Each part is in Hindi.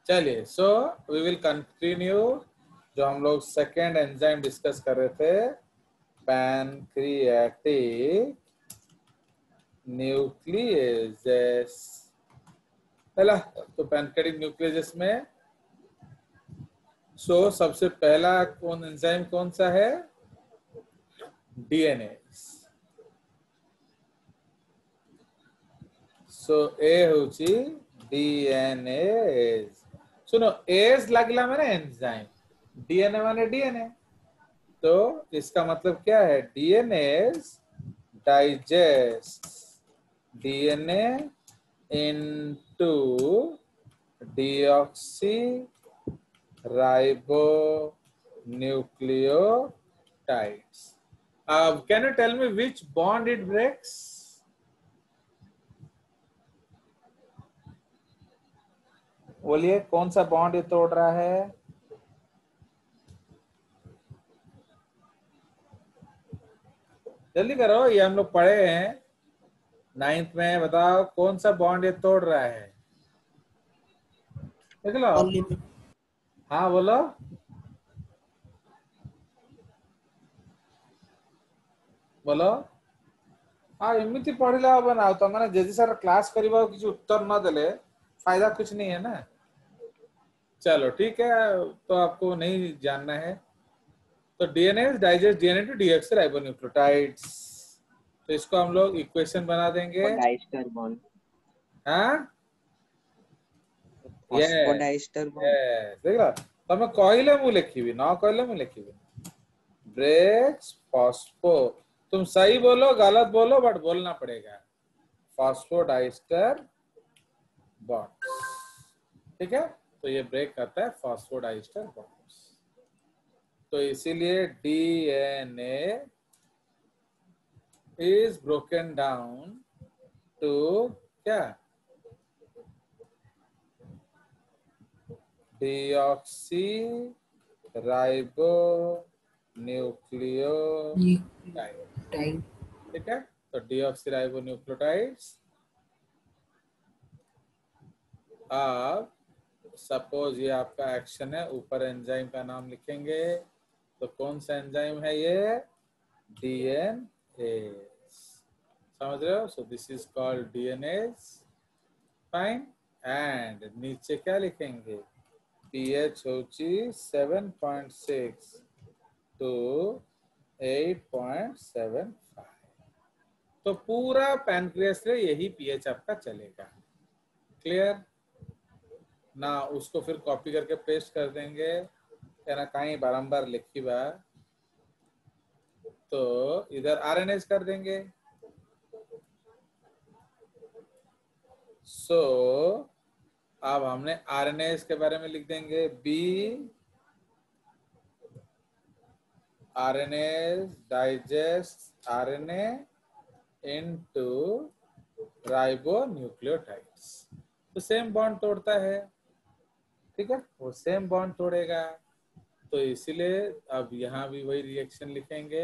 चलिए, सो वी विल कंटिन्यू जो हम लोग सेकेंड एंजाइम डिस्कस कर रहे थे, पैनक्रियाटिक न्यूक्लियेजेस। पहला तो पैनक्रियाटिक न्यूक्लियेजेस में सबसे पहला एंजाइम कौन सा है? डीएनए। ए होची डीएनए। सुनो, एज लगला मैंने एंजाइम, डीएनए माने डीएनए, तो इसका मतलब क्या है? DNA digest DNA into deoxyribonucleotides. Can you tell me which bond it breaks? बोलिए, कौन सा बॉन्ड ये तोड़ रहा है? जल्दी करो, ये हम लोग पढ़े हैं 9th में। बताओ कौन सा बॉन्ड ये तोड़ रहा है? देख लो। हाँ बोलो। बोलो। हाँ, एमती पढ़िले हम ना, तुम मैंने जदि सारा क्लास करिबा किसी उत्तर न देले फायदा कुछ नहीं है ना। चलो ठीक है, तो आपको नहीं जानना है। तो DNA digest DNA to deoxyribonucleotides, तो इसको हम लोग इक्वेशन बना देंगे। Diester bond. हाँ, फॉस्फोडाइस्टर बॉन्ड। देख लो, तमे कहले मु लिखिबी, न कहले मु लिखिबी। ब्रेक्स फॉस्फो, तुम सही बोलो गलत बोलो बट बोलना पड़ेगा। फॉस्फोडाइस्टर बॉन्ड, ठीक है। तो ये ब्रेक करता है फॉस्फोडाइस्टर बॉन्ड्स। तो इसीलिए DNA is broken down to क्या? डीऑक्सी राइबोन्यूक्लियोटाइड, ठीक है। तो डीऑक्सी राइबोन्यूक्लियोटाइड्स। अब सपोज ये आपका एक्शन है, ऊपर एंजाइम का नाम लिखेंगे, तो कौन सा एंजाइम है ये? डीएनए, समझ रहे हो? So this is called DNA, fine. And नीचे क्या लिखेंगे? पीएच होची 7.6 टू 8.75। तो पूरा पैनक्रियास से यही पीएच आपका चलेगा। क्लियर ना? उसको फिर कॉपी करके पेस्ट कर देंगे, ना कहीं बारंबार लिखी बा, तो इधर आरएनएस कर देंगे। अब हमने आरएनएस के बारे में लिख देंगे, बी RNase digest RNA into ribonucleotides. तो सेम बॉन्ड तोड़ता है, ठीक है, वो सेम बॉन्ड तोड़ेगा। तो इसीलिए अब यहां भी वही रिएक्शन लिखेंगे।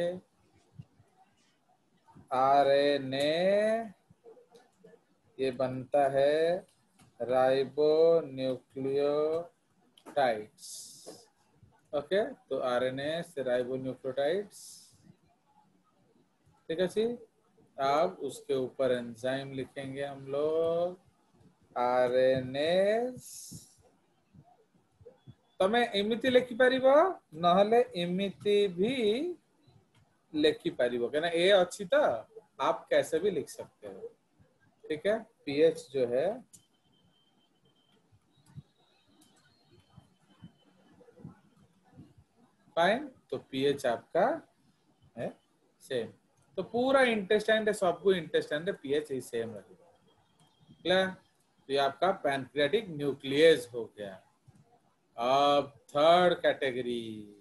आरएनए ये बनता है राइबोन्यूक्लियोटाइड्स। ओके, तो आरएनए से राइबोन्यूक्लियोटाइड्स, ठीक है जी। अब उसके ऊपर एंजाइम लिखेंगे हम लोग, आरएनएस। तमे एमिति लिखि परिबो, नहले एमिति भी लिखि परिबो, कहना ए अच्छी तो आप कैसे भी लिख सकते हो, ठीक है। पीएच जो है फाइन, तो पीएच आपका है सेम। तो पूरा इंटेस्टाइन सबको इंटेस्टाइन पीएच ही सेम रहेगा। क्लियर? तो ये आपका पैनक्रियाटिक न्यूक्लियस हो गया। अब थर्ड कैटेगरी,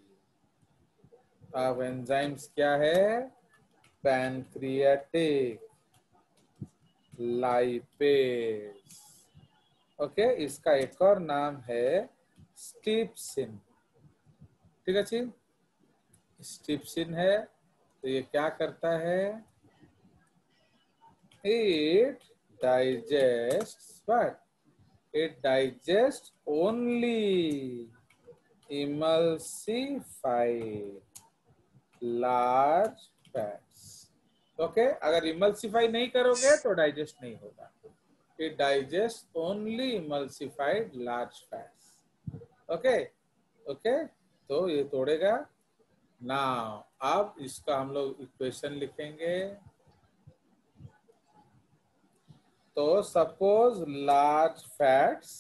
अब एंजाइम्स क्या है? Pancreatic lipase. ओके, इसका एक और नाम है स्टिप्सिन, ठीक है जी। स्टिप्सिन है, तो ये क्या करता है? It digest what? It digests only emulsified large fats. Okay, अगर इमल्सिफाई नहीं करोगे तो डाइजेस्ट नहीं होगा. It digests only emulsified large fats. Okay okay, तो ये तोड़ेगा. नाउ अब इसका हम लोग इक्वेशन लिखेंगे. तो सपोज लार्ज फैट्स,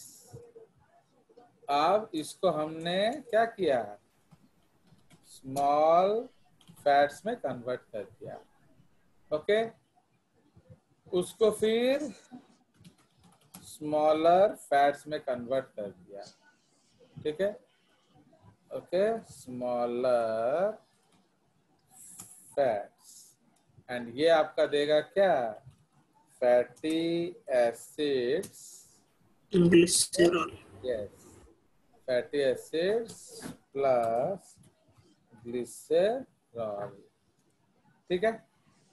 अब इसको हमने क्या किया, स्मॉल फैट्स में कन्वर्ट कर दिया. ओके, उसको फिर स्मॉलर फैट्स में कन्वर्ट कर दिया. ठीक है, ओके, स्मॉलर फैट्स, एंड ये आपका देगा क्या, fatty acids, glycerol. Yes, fatty acids plus glycerol. ठीक है,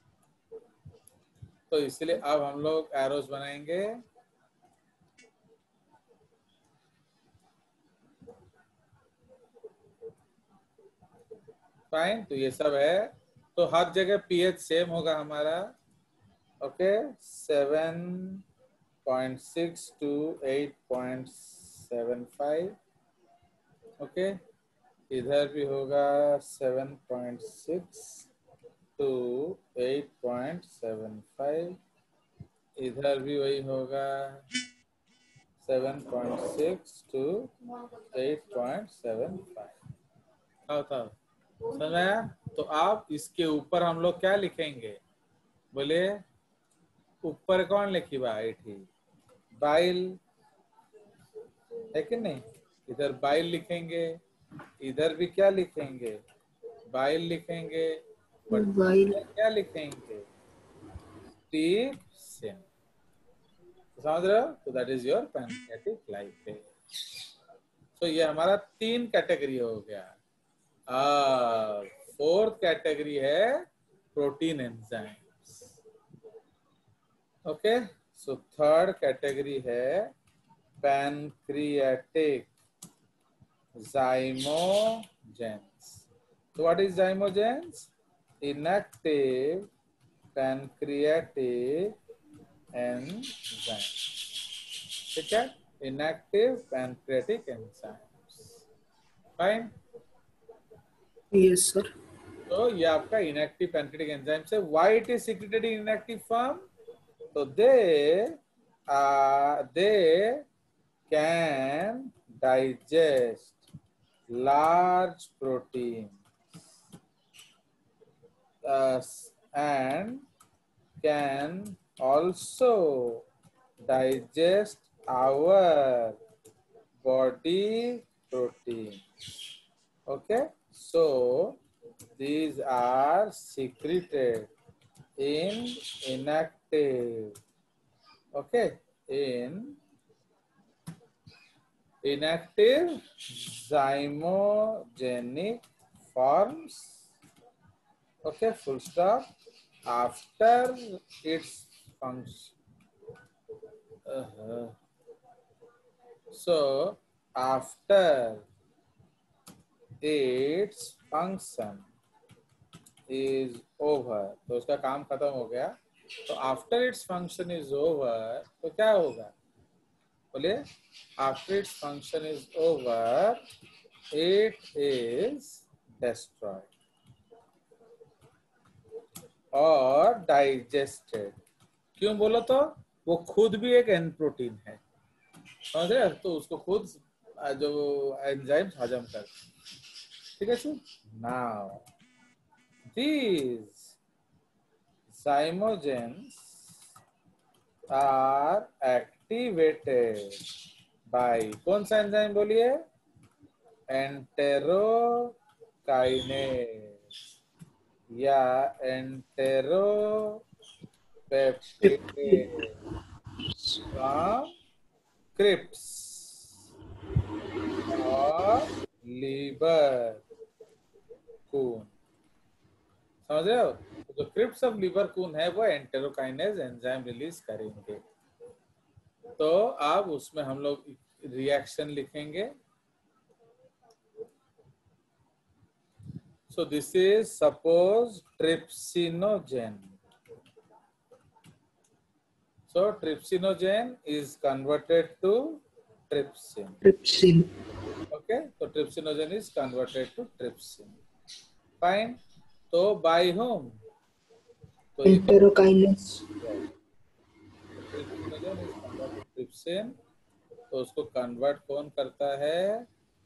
तो इसलिए अब हम लोग एरोस बनाएंगे. फाइन, तो ये सब है. तो हर जगह पीएच सेम होगा हमारा. Okay, 7.6 to 8.75. ओके, इधर भी होगा 7.6 to 8.75. इधर भी वही होगा 7.6 to 8.75. था समझ में आया? तो आप इसके ऊपर हम लोग क्या लिखेंगे, बोले ऊपर कौन लिखी बाई थी, बाइल है कि नहीं. इधर बाइल लिखेंगे, इधर भी क्या लिखेंगे, बाइल लिखेंगे, बट बाइल. क्या लिखेंगे, ट्रिप्सिन. समझ रहे हो? तो that is your pancreatic lipase. तो ये हमारा 3 कैटेगरी हो गया. फोर्थ कैटेगरी है protein enzymes. Okay, so third category है pancreatic zymogens. So what is zymogens? Inactive pancreatic enzyme. ठीक है, inactive pancreatic enzymes. Fine. Yes sir. तो ये आपका inactive pancreatic enzymes है. Why it is secreted in inactive form? So they can digest large proteins and can also digest our body proteins. Okay, so these are secreted in inactive, okay, in inactive zymogenic forms. Okay, full stop. After its function, so after its function is over, तो उसका काम खत्म हो गया. तो after its function is over, तो क्या होगा, बोले after its function is over, it is destroyed और डाइजेस्टेड. क्यों बोलो, तो वो खुद भी एक एन प्रोटीन है, समझ रहे? तो उसको खुद जो एंजाइम्स हजम कर. ठीक है sir. Now these zymogens are activated by कौन सा एंजाइम बोलिए, एंटेरोकाइनेज या एंटेरोपेप्टिडेज फ्रॉम क्रिप्स और लीवर कून. समझ रहे हो? तो जो क्रिप्स ऑफ लीवर कून है वो एंटेरोकाइनेज एंजाइम रिलीज करेंगे. तो अब उसमें हम लोग रिएक्शन लिखेंगे. So this is suppose trypsinogen. So trypsinogen is converted to trypsin. Trypsin. Okay, so trypsinogen is converted to trypsin. Fine. So by whom? So Enterokinase. trypsinogen is converted to trypsin. तो उसको कन्वर्ट कौन करता है?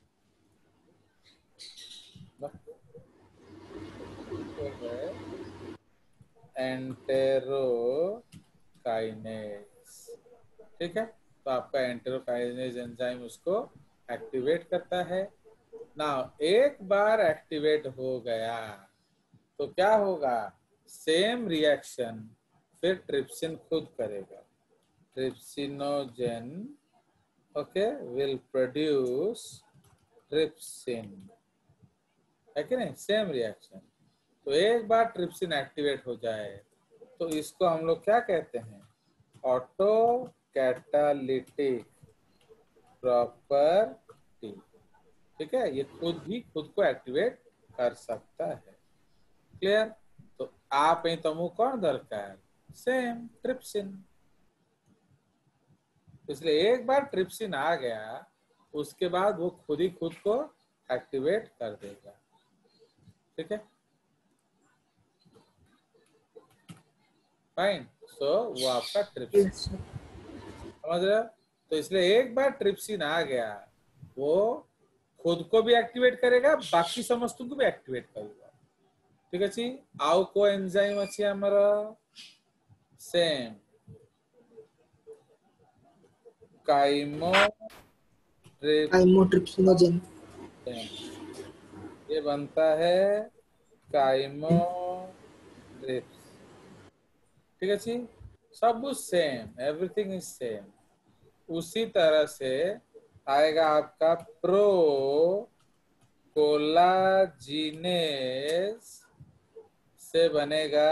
एंटेरोकाइनेज. ठीक है, तो आपका एंटेरोकाइनेज एंजाइम उसको एक्टिवेट करता है. ना एक बार एक्टिवेट हो गया तो क्या होगा? सेम रिएक्शन फिर ट्रिप्सिन खुद करेगा. Trypsinogen okay will produce trypsin, है कि नहीं? Same reaction. तो एक बार ट्रिप्सिन एक्टिवेट हो जाए तो इसको हम लोग क्या कहते हैं? Autocatalytic property. ठीक है, ये खुद ही खुद को एक्टिवेट कर सकता है. क्लियर? तो आप ही तमु कौन दरकार? Same trypsin. इसलिए एक बार ट्रिप्सिन आ गया उसके बाद वो खुद ही खुद को एक्टिवेट कर देगा. ठीक है, फाइन. सो वो आपका ट्रिप्सिन. Yes, sir. समझ रहे हो? तो इसलिए एक बार ट्रिप्सिन आ गया वो खुद को भी एक्टिवेट करेगा, बाकी समस्तों को भी एक्टिवेट करेगा. ठीक अच्छे. आउ को एंजाइम अच्छी हमारा सेम Chymotrypsinogen. ये बनता है काइमोट्रिप्स. ठीक है जी, सब सेम, एवरीथिंग इज सेम. उसी तरह से आएगा आपका प्रो कोलाजिनेज से बनेगा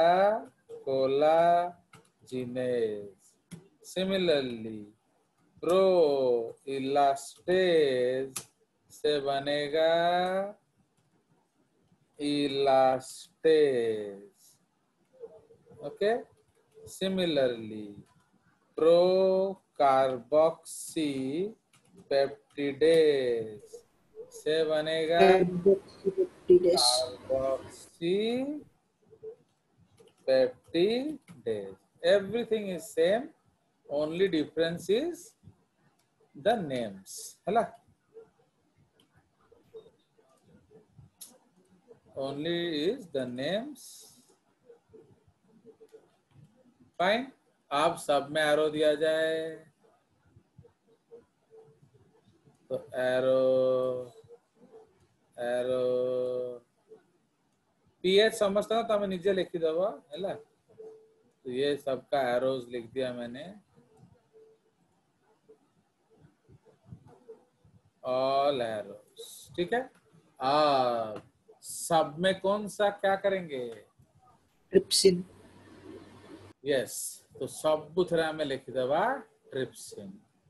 कोलाजिनेज. सिमिलरली प्रो इलास्टेज से बनेगा elastase. Okay, similarly procarboxypeptidase से बनेगा Carboxypeptidase. Carboxypeptidase. Everything is same, only difference is the names. है only is the names. Fine. अब सब में एरो दिया जाए तो एरो एरो पीएच समझता ना तो हमें नीचे लिखी दबा है. तो ये सबका एरोज लिख दिया मैंने. All arrows. ठीक है. अब सब में कौन सा क्या करेंगे? Trypsin. यस. तो सबुथरा में लिखी दबा ट्रिप्सिन.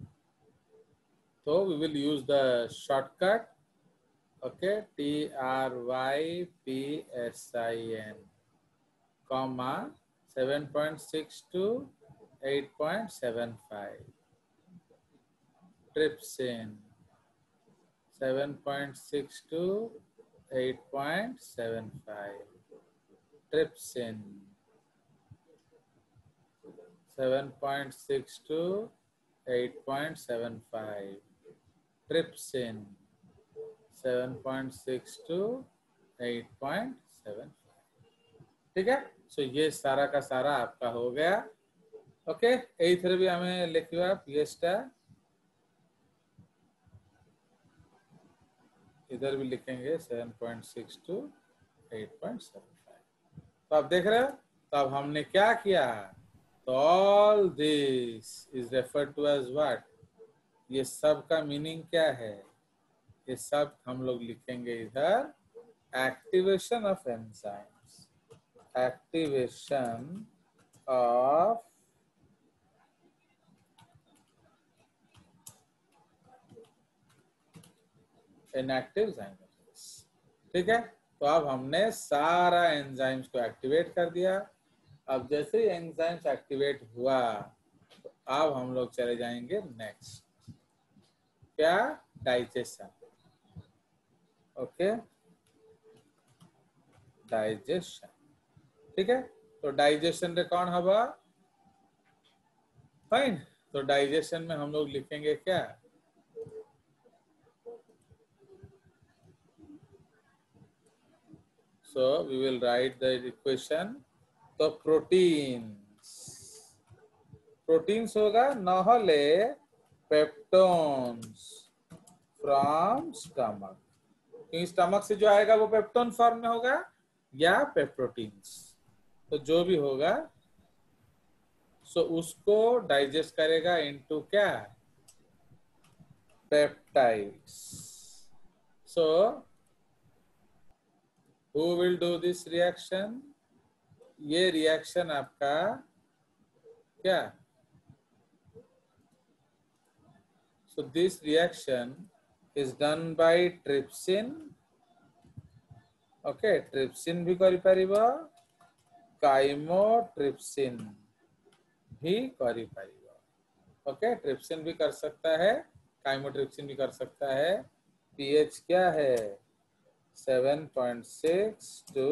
तो we will use the shortcut. Okay, TRYPSIN comma 7.6 to 8.75. Trypsin 7.6 to 8.75. Trypsin 7.6 to 8.75. Trypsin 7.6 to 8.75. ठीक है. सो ये सारा का सारा आपका हो गया. ओके, एथर भी हमें लिखिए आप. ये स्टार इधर भी लिखेंगे 7.6 to 8.75. तो आप देख रहे हो. तो अब हमने क्या किया? तो all this is referred to as what? ये सब का मीनिंग क्या है? ये सब हम लोग लिखेंगे इधर activation of enzymes. Activation of inactive zymotilase। ठीक है, तो अब हमने सारा एंजाइम्स को एक्टिवेट कर दिया। अब जैसे ही एंजाइम्स एक्टिवेट हुआ तो अब हम लोग चले जाएंगे नेक्स्ट, क्या, डाइजेशन। Okay, digestion. ठीक है, तो डाइजेशन रे कौन हवा, फाइन। तो डाइजेशन में हम लोग लिखेंगे क्या, so we will write the equation। तो प्रोटीन्स होगा नहले पेप्टोन्स फ्रॉम स्टमक, क्योंकि स्टमक से जो आएगा वो पेप्टोन फॉर्म में होगा या पेप्रोटीन्स, तो जो भी होगा सो उसको डाइजेस्ट करेगा इनटू क्या, peptides. So who will do this reaction, ये रिएक्शन आपका क्या, so this reaction is done by trypsin। okay, trypsin भी करि परिबा, काइमोट्रिप्सिन भी करि परिबा। ओके, ट्रिप्सिन भी कर सकता है, काइमोट्रिप्सिन भी कर सकता है। पीएच क्या है, 7.6 to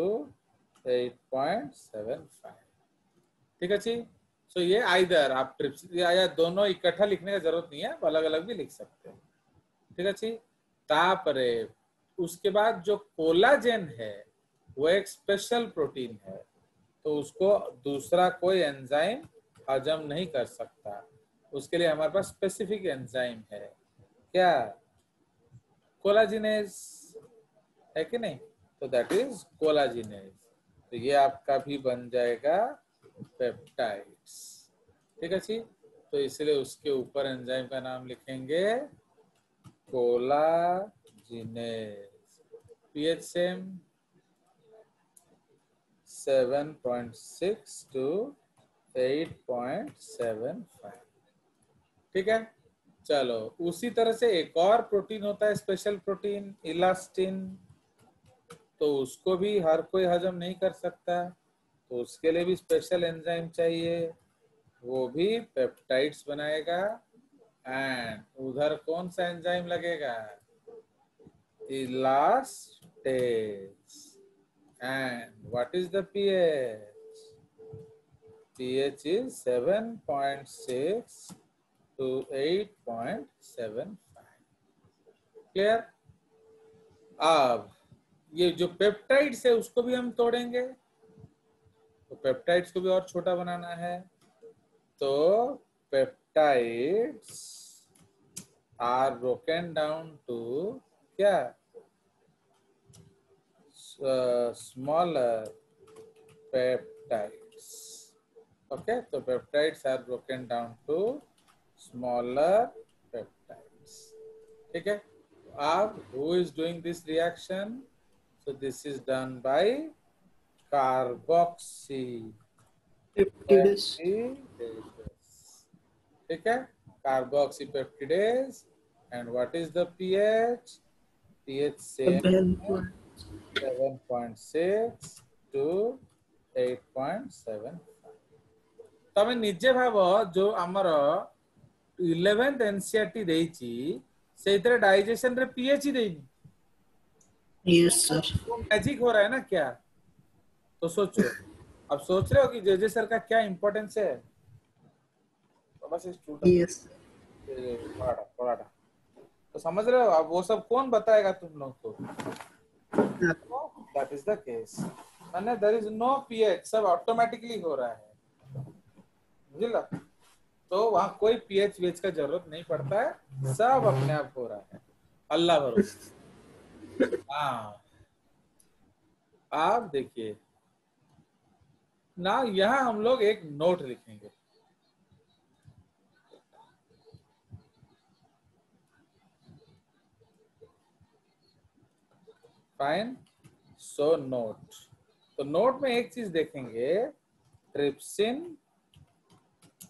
8.75। ठीक है जी। सो ये आइदर आप ट्रिप्सिन या दोनों इकट्ठा लिखने का जरूरत नहीं है, आप अलग अलग भी लिख सकते हैं। ठीक है जी। तापरे उसके बाद जो कोलाजेन है वो एक स्पेशल प्रोटीन है, तो उसको दूसरा कोई एंजाइम हजम नहीं कर सकता, उसके लिए हमारे पास स्पेसिफिक एंजाइम है, क्या, कोलाजिनेज, है कि नहीं, तो दैट इज कोलाजिनेज। तो ये आपका भी बन जाएगा पेप्टाइड्स। ठीक है जी, तो इसलिए उसके ऊपर एंजाइम का नाम लिखेंगे कोलाजिनेज। PH same 7.6 to 8.75। ठीक है, चलो उसी तरह से एक और प्रोटीन होता है स्पेशल प्रोटीन, इलास्टिन, तो उसको भी हर कोई हजम नहीं कर सकता, तो उसके लिए भी स्पेशल एंजाइम चाहिए, वो भी पेप्टाइड्स बनाएगा। एंड उधर कौन सा एंजाइम लगेगा, elastase. And what is the pH, pH is 7.6 to 8.75। Clear. अब ये जो पेप्टाइड्स है उसको भी हम तोड़ेंगे, तो पेप्टाइड्स को भी और छोटा बनाना है, तो peptides are broken down to क्या, smaller peptides. okay, so peptides are broken down to smaller peptides। ठीक है, अब who is doing this reaction, so this is done by carboxy Peptidase. peptidase। ठीक है, carboxy peptidase। and what is the pH, pH same 7.6 to 8.7। तमें निजे भाव जो आमर 11th एनसीईआरटी देइची सेइतरे डाइजेशन रे पीएच ही देइनी। Yes, sir. वो मैजिक हो रहा है ना क्या, तो सोचो, अब सोच रहे हो कि जेजे सर का क्या इंपॉर्टेंस है, तो बस स्टूडेंट Yes. पढ़ा तो समझ रहे हो। अब वो सब कौन बताएगा तुम लोग को, दैट इज द केस, माने देयर इज नो पीएच, सब ऑटोमेटिकली हो रहा है, बुझला। तो वहां कोई पीएच वेच का जरूरत नहीं पड़ता है, सब अपने आप हो रहा है, अल्लाह भरोसे। हाँ, आप देखिए ना, यहाँ हम लोग एक नोट लिखेंगे, फाइन। सो नोट, तो नोट में एक चीज देखेंगे, trypsin,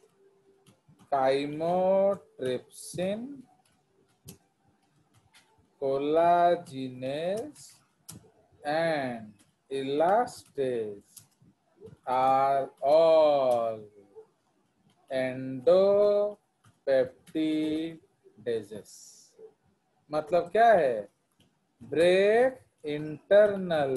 chymotrypsin collagenase and elastase are all endopeptidases. मतलब क्या है? Break internal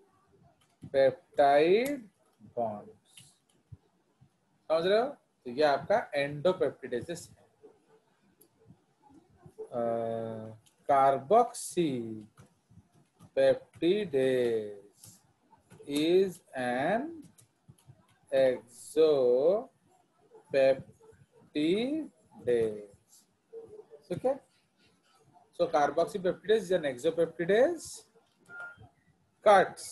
peptide bonds. समझ रहे हो? तो ये आपका एंडोपेप्टिडेसिस है। Carboxypeptidase is an exopeptidase. Okay? So carboxypeptidase is an exopeptidase. Cuts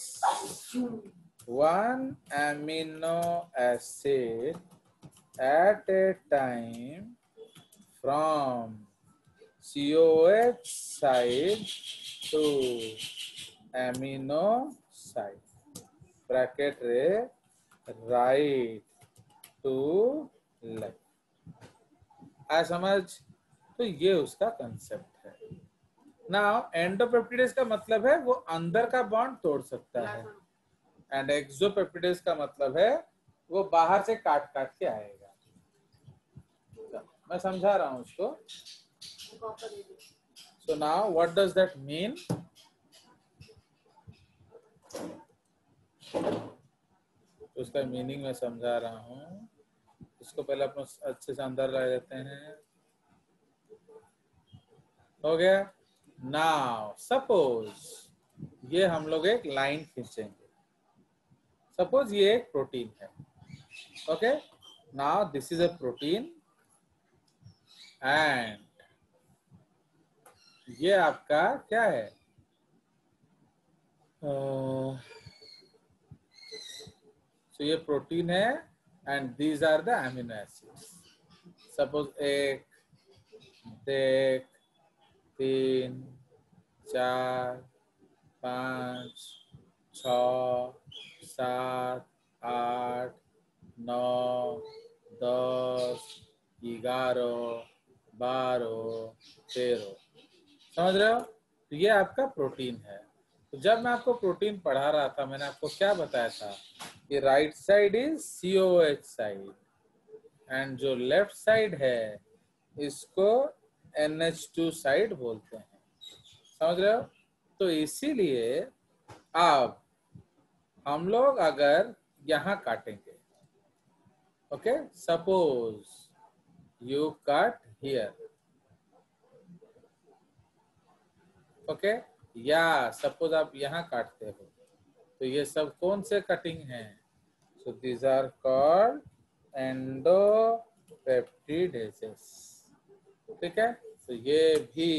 one amino acid at a time from COH side to amino side. Bracket रे राइट टू लेफ्ट। आ समझ? तो ये उसका कंसेप्ट है। नाउ एंडोपेप्टिडेज का मतलब है वो अंदर का बॉन्ड तोड़ सकता है, एंड एक्सोपेप्टिडेज का मतलब है वो बाहर से काट काट के आएगा। मैं समझा रहा हूं उसको। So now what does that mean? उसका मीनिंग मैं समझा रहा हूँ। इसको पहले अपन अच्छे से अंदर ला लेते हैं। हो गया? नाउ सपोज ये हम लोग एक लाइन खींचेंगे। सपोज ये एक प्रोटीन है। Okay, now this is a protein and ये आपका क्या है? तो ये प्रोटीन है and these are the amino acids. Suppose 1, 2, 3, 4, 5, 6, 7, 8, 9, 10, 11, 12, 13। समझ रहे हो? तो ये आपका प्रोटीन है। तो जब मैं आपको प्रोटीन पढ़ा रहा था मैंने आपको क्या बताया था कि right side is COH side and जो लेफ्ट साइड है इसको NH2 साइड बोलते हैं। समझ रहे हो? तो इसीलिए अब हम लोग अगर यहाँ काटेंगे, okay, suppose you cut here, okay, या सपोज आप यहाँ काटते हो, तो ये सब कौन से कटिंग हैं? So these are called endopeptidases. ठीक है? तो ये भी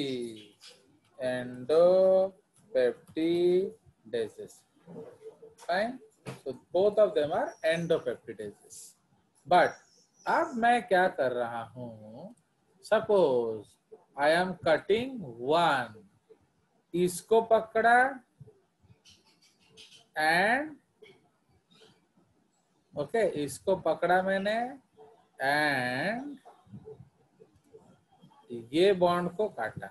endopeptidases. Fine? So both of them are endopeptidases. But अब मैं क्या कर रहा हूँ? Suppose I am cutting one, इसको पकड़ा एंड ओके, इसको पकड़ा मैंने एंड ये बॉन्ड को काटा।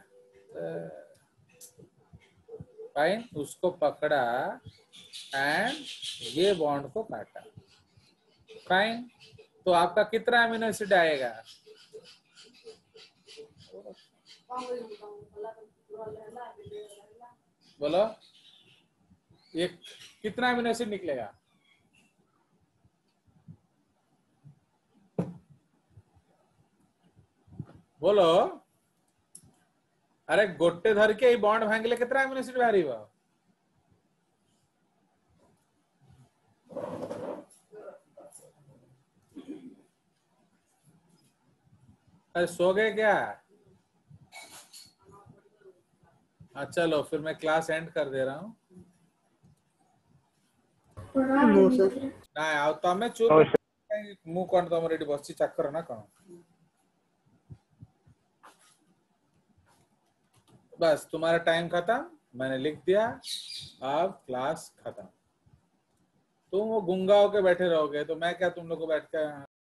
फाइन, उसको पकड़ा एंड ये बॉन्ड को काटा। फाइन, तो आपका कितना अमीनो एसिड आएगा? बोलो, ये कितना अमीनो एसिड निकलेगा? बोलो। अरे गोटे धर के बॉन्ड भांगले कितना अमीनो एसिड बाहर? अरे सो गए क्या? चलो फिर मैं क्लास एंड कर दे रहा हूँ। No, sir. ना आओ तमें चुप मु कौन तुम रेडी बस चक्कर ना कौन? बस तुम्हारा टाइम खत्म, मैंने लिख दिया, अब क्लास खत्म। तुम वो गुंगा होके बैठे रहोगे तो मैं क्या तुम लोग को बैठ के